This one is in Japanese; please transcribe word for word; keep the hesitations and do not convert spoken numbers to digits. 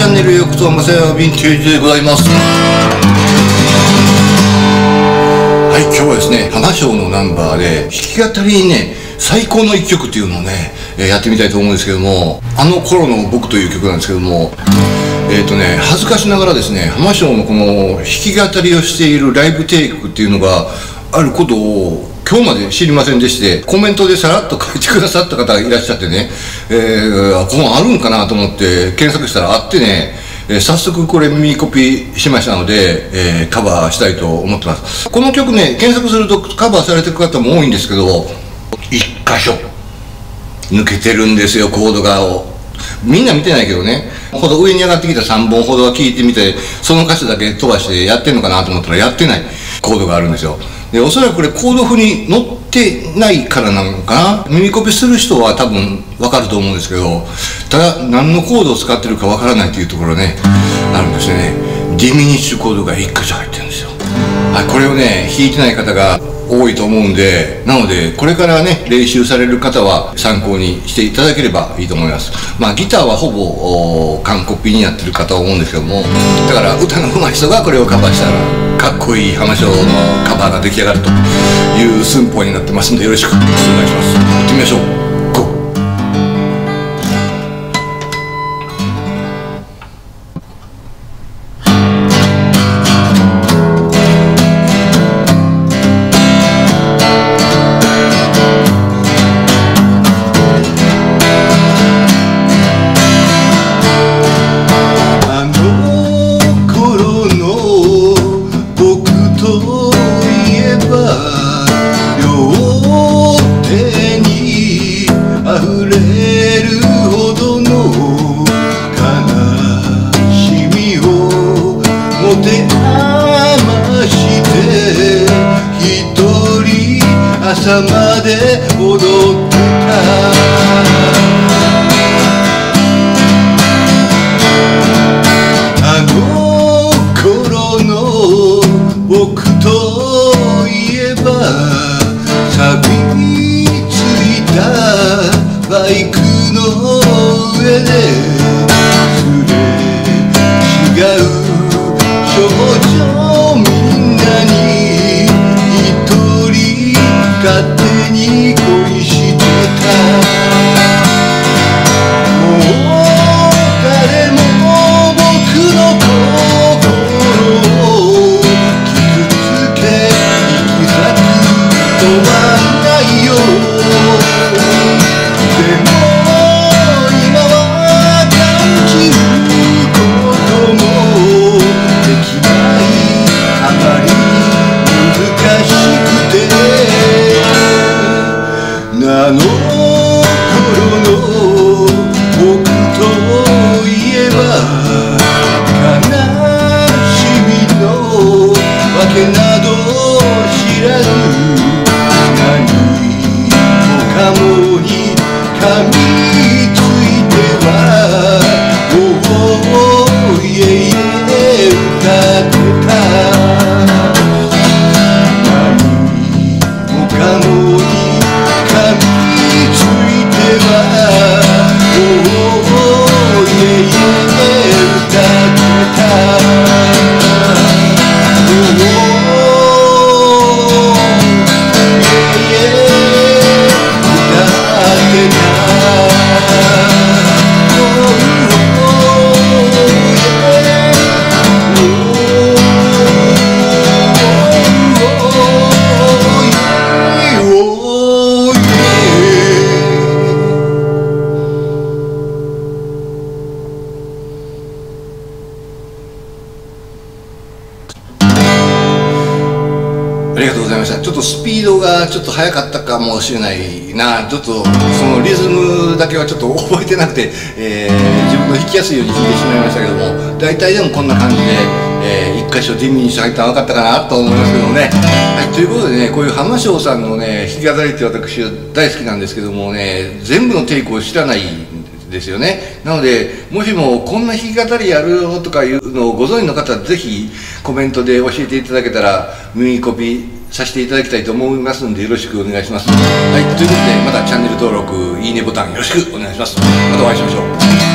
ャンネルへようこそ。まさやヴィンテージでございます。はい、今日はですね、浜省のナンバーで弾き語りにね、最高の一曲っていうのをね、えー、やってみたいと思うんですけども、あの頃の僕という曲なんですけども、えっとね、恥ずかしながらですね、浜省のこの弾き語りをしているライブテイクっていうのがあることを今日まで知りませんでして、コメントでさらっと書いてくださった方がいらっしゃってね、えー、このあるんかなと思って検索したらあってね、えー、早速これ耳コピーしましたので、えー、カバーしたいと思ってます。この曲ね、検索するとカバーされてる方も多いんですけど、一箇所抜けてるんですよ、コードがを。みんな見てないけどね、ほど上に上がってきたさんぼんほどは聞いてみて、その歌詞だけ飛ばしてやってんのかなと思ったらやってないコードがあるんですよ。で、おそらくこれコード譜に載ってないからなのかな。耳コピする人は多分わかると思うんですけど、ただ何のコードを使ってるかわからないというところね、あるんですよね。ディミニッシュコードがいっ箇所入ってるんですよ。はい、これをね、弾いてない方が多いと思うんで、なのでこれからね練習される方は参考にしていただければいいと思います。まあギターはほぼ完コピになってるかと思うんですけども、だから歌の上手い人がこれをカバーしたらかっこいい浜省のカバーが出来上がるという寸法になってますんで、よろしくお願いします。行ってみましょう。 朝まで踊ってたあの頃の僕といえば、錆びついたバイクの上ですれ違う少女みんなに一人勝手に恋してた。もう誰も僕の心を傷つけ行き裂くとはないよ。でも今は感じることもできない。あまり難しくてあの頃の僕といえば、悲しみのわけなど知らず、何もかもに噛みついてはおおいえいえ歌ってた。何もかもに噛みついてはおおいえいえ歌ってた。おおいえいえ歌ってた。 ありがとうございました。ちょっとスピードがちょっと速かったかもしれないな。ちょっとそのリズムだけはちょっと覚えてなくて、えー、自分の弾きやすいように弾いてしまいましたけども、大体でもこんな感じで、えー、一箇所ディミニッシュ入ったの分かったかなと思いますけどもね。はい、ということでね、こういう浜省さんのね弾き語りって私は大好きなんですけどもね、全部のテイクを知らないですよね。なのでもしもこんな弾き語りやるよとかいうのをご存知の方はぜひコメントで教えていただけたら耳コピさせていただきたいと思いますのでよろしくお願いします。はい、ということでまたチャンネル登録いいねボタンよろしくお願いします。またお会いしましょう。